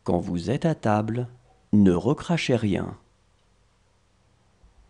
Quand vous êtes à table, ne recrachez rien.